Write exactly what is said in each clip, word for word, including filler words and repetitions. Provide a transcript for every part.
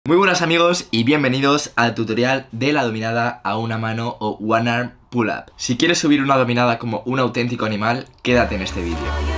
Muy buenas amigos y bienvenidos al tutorial de la dominada a una mano o one arm pull up. Si quieres subir una dominada como un auténtico animal, quédate en este vídeo.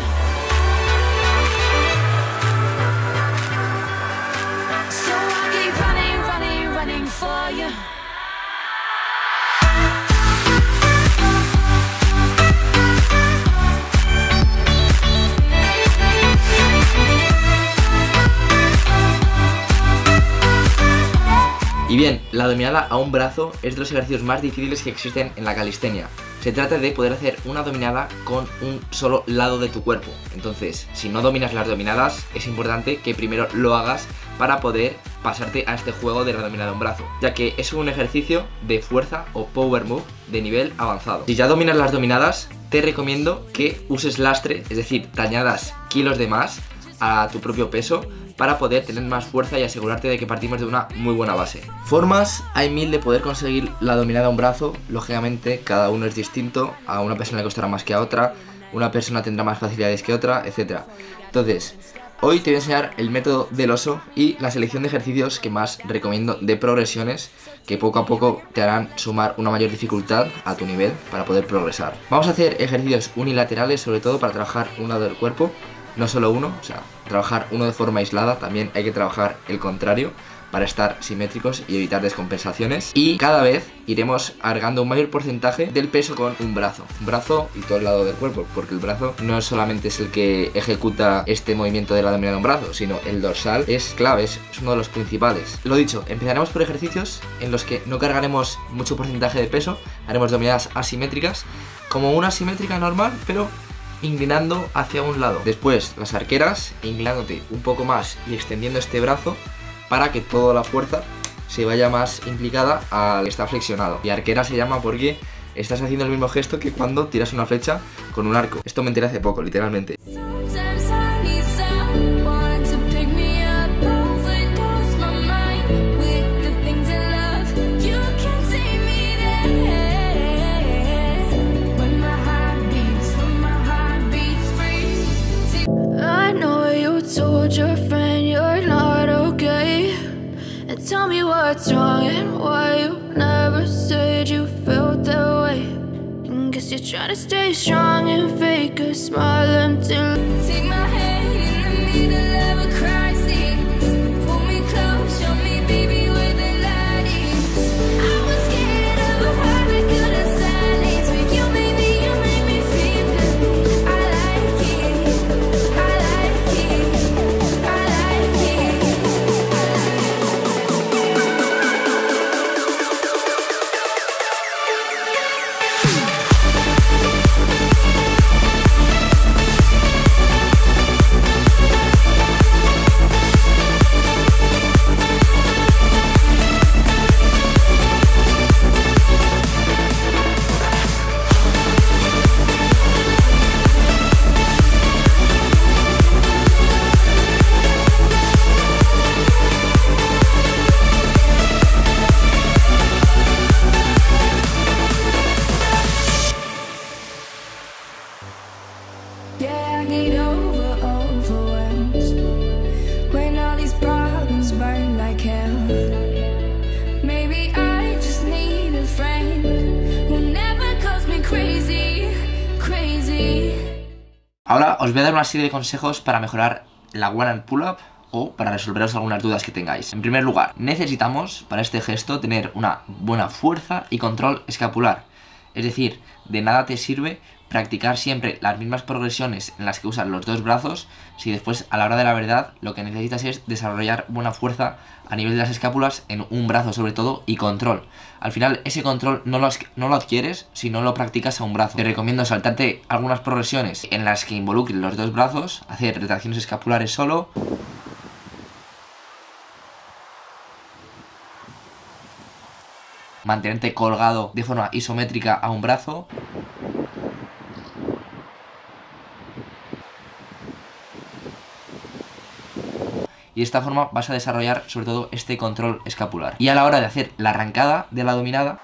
Y bien, la dominada a un brazo es de los ejercicios más difíciles que existen en la calistenia. Se trata de poder hacer una dominada con un solo lado de tu cuerpo. Entonces, si no dominas las dominadas, es importante que primero lo hagas para poder pasarte a este juego de la dominada a un brazo, ya que es un ejercicio de fuerza o power move de nivel avanzado. Si ya dominas las dominadas, te recomiendo que uses lastre, es decir, te añadas kilos de más a tu propio peso para poder tener más fuerza y asegurarte de que partimos de una muy buena base. Formas, hay mil de poder conseguir la dominada a un brazo. Lógicamente cada uno es distinto, a una persona le costará más que a otra, una persona tendrá más facilidades que otra, etcétera. Entonces, hoy te voy a enseñar el método del oso y la selección de ejercicios que más recomiendo de progresiones, que poco a poco te harán sumar una mayor dificultad a tu nivel para poder progresar. Vamos a hacer ejercicios unilaterales, sobre todo para trabajar un lado del cuerpo, no solo uno, o sea, trabajar uno de forma aislada, también hay que trabajar el contrario para estar simétricos y evitar descompensaciones. Y cada vez iremos alargando un mayor porcentaje del peso con un brazo. Un brazo y todo el lado del cuerpo, porque el brazo no solamente es el que ejecuta este movimiento de la dominada de un brazo, sino el dorsal es clave, es uno de los principales. Lo dicho, empezaremos por ejercicios en los que no cargaremos mucho porcentaje de peso, haremos dominadas asimétricas, como una asimétrica normal, pero inclinando hacia un lado. Después las arqueras, inclinándote un poco más y extendiendo este brazo para que toda la fuerza se vaya más implicada al que está flexionado. Y arquera se llama porque estás haciendo el mismo gesto que cuando tiras una flecha con un arco. Esto me enteré hace poco, literalmente. Your friend you're not okay, and tell me what's wrong and why you never said you felt that way. And guess you're trying to stay strong and fake a smile until take my hand in the middle of a crisis, pull me close, show me baby where the light is. I was scared of a heart that couldn't silence, but you made me, you made me feel good. I like it, I like it. Ahora os voy a dar una serie de consejos para mejorar la one arm pull up o para resolveros algunas dudas que tengáis. En primer lugar, necesitamos para este gesto tener una buena fuerza y control escapular. Es decir, de nada te sirve practicar siempre las mismas progresiones en las que usas los dos brazos si después a la hora de la verdad lo que necesitas es desarrollar buena fuerza a nivel de las escápulas en un brazo sobre todo y control. Al final ese control no lo, no lo adquieres si no lo practicas a un brazo. Te recomiendo saltarte algunas progresiones en las que involucren los dos brazos, hacer retracciones escapulares solo, mantenerte colgado de forma isométrica a un brazo, y de esta forma vas a desarrollar sobre todo este control escapular. Y a la hora de hacer la arrancada de la dominada,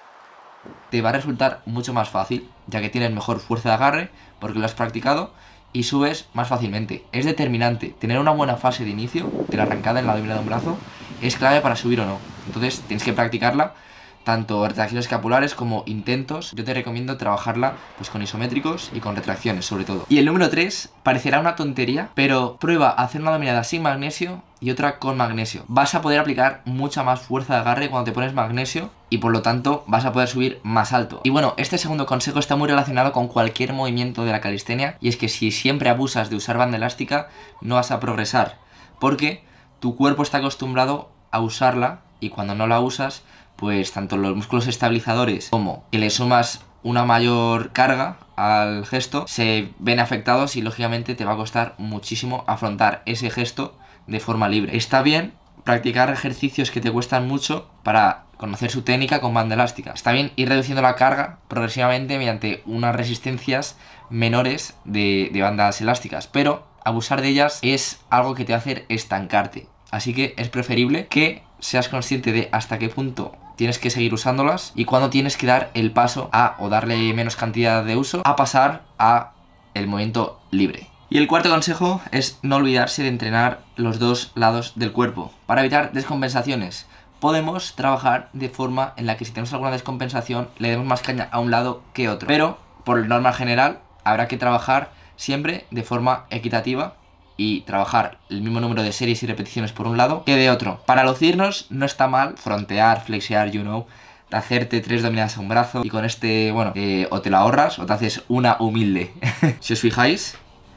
te va a resultar mucho más fácil, ya que tienes mejor fuerza de agarre porque lo has practicado y subes más fácilmente. Es determinante. Tener una buena fase de inicio de la arrancada en la dominada de un brazo es clave para subir o no. Entonces tienes que practicarla, tanto retracciones escapulares como intentos. Yo te recomiendo trabajarla pues con isométricos y con retracciones sobre todo. Y el número tres parecerá una tontería, pero prueba a hacer una dominada sin magnesio y otra con magnesio. Vas a poder aplicar mucha más fuerza de agarre cuando te pones magnesio y por lo tanto vas a poder subir más alto. Y bueno, este segundo consejo está muy relacionado con cualquier movimiento de la calistenia, y es que si siempre abusas de usar banda elástica no vas a progresar, porque tu cuerpo está acostumbrado a usarla y cuando no la usas, pues tanto los músculos estabilizadores como que le sumas una mayor carga al gesto se ven afectados y lógicamente te va a costar muchísimo afrontar ese gesto de forma libre. Está bien practicar ejercicios que te cuestan mucho para conocer su técnica con banda elástica. Está bien ir reduciendo la carga progresivamente mediante unas resistencias menores de, de bandas elásticas, pero abusar de ellas es algo que te va a hacer estancarte. Así que es preferible que seas consciente de hasta qué punto tienes que seguir usándolas y cuándo tienes que dar el paso a, o darle menos cantidad de uso, a pasar a el movimiento libre. Y el cuarto consejo es no olvidarse de entrenar los dos lados del cuerpo para evitar descompensaciones. Podemos trabajar de forma en la que si tenemos alguna descompensación le demos más caña a un lado que otro, pero por norma general habrá que trabajar siempre de forma equitativa y trabajar el mismo número de series y repeticiones por un lado que de otro. Para lucirnos no está mal frontear, flexear, you know, hacerte tres dominadas a un brazo y con este, bueno, eh, o te la ahorras o te haces una humilde. Si os fijáis,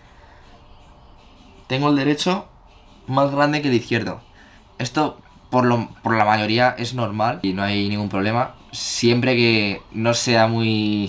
tengo el derecho más grande que el izquierdo. Esto por, lo, por la mayoría es normal y no hay ningún problema, siempre que no sea muy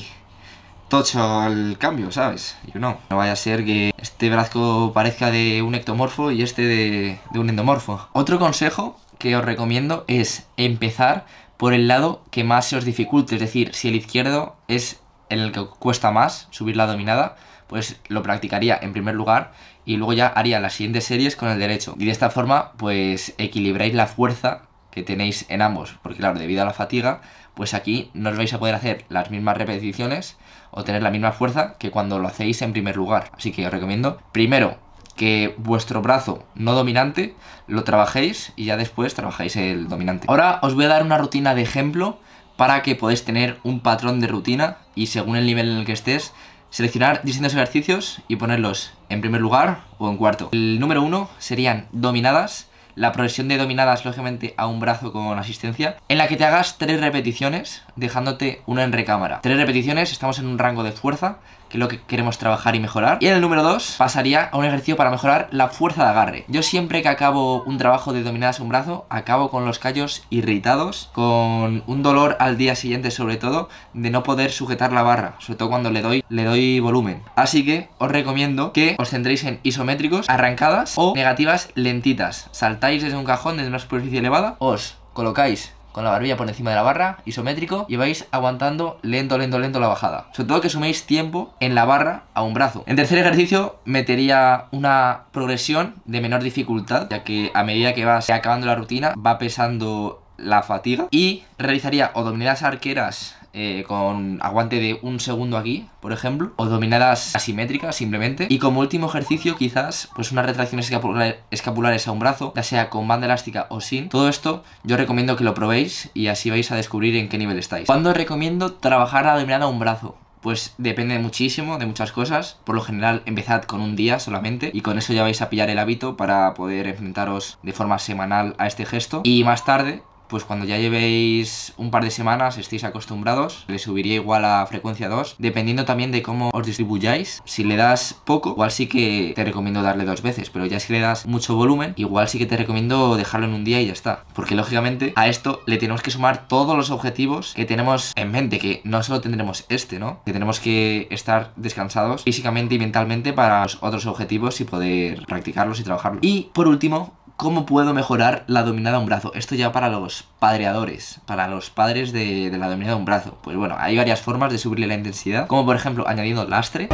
tocho el cambio, ¿sabes? Yo no. No vaya a ser que este brazo parezca de un ectomorfo y este de, de un endomorfo. Otro consejo que os recomiendo es empezar por el lado que más se os dificulte. Es decir, si el izquierdo es el que cuesta más subir la dominada, pues lo practicaría en primer lugar y luego ya haría las siguientes series con el derecho. Y de esta forma, pues equilibráis la fuerza que tenéis en ambos. Porque claro, debido a la fatiga, pues aquí no os vais a poder hacer las mismas repeticiones o tener la misma fuerza que cuando lo hacéis en primer lugar. Así que os recomiendo, primero, que vuestro brazo no dominante lo trabajéis y ya después trabajáis el dominante. Ahora os voy a dar una rutina de ejemplo para que podáis tener un patrón de rutina y según el nivel en el que estés, seleccionar distintos ejercicios y ponerlos en primer lugar o en cuarto. El número uno serían dominadas. La progresión de dominadas, lógicamente, a un brazo con asistencia, en la que te hagas tres repeticiones, dejándote una en recámara. Tres repeticiones, estamos en un rango de fuerza, que es lo que queremos trabajar y mejorar. Y en el número dos, pasaría a un ejercicio para mejorar la fuerza de agarre. Yo siempre que acabo un trabajo de dominadas a un brazo, acabo con los callos irritados, con un dolor al día siguiente, sobre todo, de no poder sujetar la barra, sobre todo cuando le doy, le doy volumen. Así que os recomiendo que os centréis en isométricos, arrancadas o negativas lentitas. Saltáis desde un cajón, desde una superficie elevada, os colocáis con la barbilla por encima de la barra, isométrico, y vais aguantando lento, lento, lento la bajada. Sobre todo que suméis tiempo en la barra a un brazo. En tercer ejercicio metería una progresión de menor dificultad, ya que a medida que vas acabando la rutina va pesando la fatiga, y realizaría o dominadas arqueras eh, con aguante de un segundo aquí, por ejemplo, o dominadas asimétricas simplemente, y como último ejercicio quizás pues unas retracciones escapular escapulares a un brazo, ya sea con banda elástica o sin. Todo esto yo recomiendo que lo probéis y así vais a descubrir en qué nivel estáis. ¿Cuándo recomiendo trabajar la dominada a un brazo? Pues depende muchísimo de muchas cosas. Por lo general empezad con un día solamente y con eso ya vais a pillar el hábito para poder enfrentaros de forma semanal a este gesto, y más tarde, pues cuando ya llevéis un par de semanas, estéis acostumbrados, le subiría igual a frecuencia dos, dependiendo también de cómo os distribuyáis. Si le das poco, igual sí que te recomiendo darle dos veces, pero ya si le das mucho volumen, igual sí que te recomiendo dejarlo en un día y ya está. Porque lógicamente a esto le tenemos que sumar todos los objetivos que tenemos en mente, que no solo tendremos este, ¿no? Que tenemos que estar descansados físicamente y mentalmente para los otros objetivos y poder practicarlos y trabajarlos. Y por último, ¿cómo puedo mejorar la dominada a un brazo? Esto ya para los padreadores, para los padres de, de la dominada a un brazo. Pues bueno, hay varias formas de subirle la intensidad, como por ejemplo añadiendo lastre,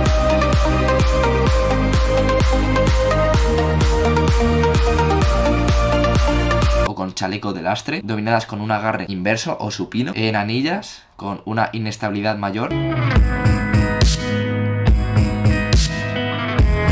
o con chaleco de lastre, dominadas con un agarre inverso o supino, en anillas con una inestabilidad mayor,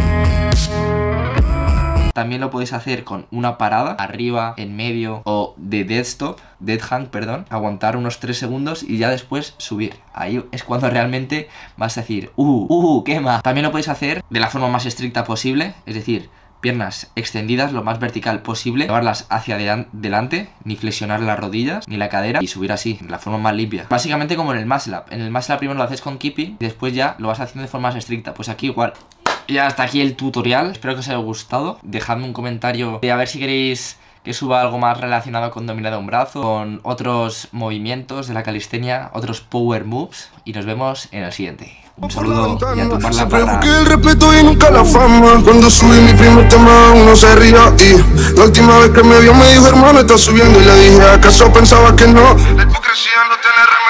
también lo podéis hacer con una parada, arriba, en medio o de dead stop, dead hang, perdón. Aguantar unos tres segundos y ya después subir. Ahí es cuando realmente vas a decir, uh, uh, quema. También lo podéis hacer de la forma más estricta posible, es decir, piernas extendidas lo más vertical posible, llevarlas hacia adelante, ni flexionar las rodillas ni la cadera y subir así, de la forma más limpia. Básicamente como en el muscle up. En el muscle up primero lo haces con keeping y después ya lo vas haciendo de forma más estricta. Pues aquí igual. Y hasta aquí el tutorial, espero que os haya gustado. Dejadme un comentario de a ver si queréis que suba algo más relacionado con dominada de un brazo, con otros movimientos de la calistenia, otros power moves, y nos vemos en el siguiente. Un saludo y a tumbar la Siempre barra. busqué el respeto y nunca la fama. Cuando subí mi primer tema uno se ría. Y la última vez que me vio me dijo, hermano, estás subiendo. Y le dije, ¿acaso pensaba que no? La hipocresía no tiene remedio.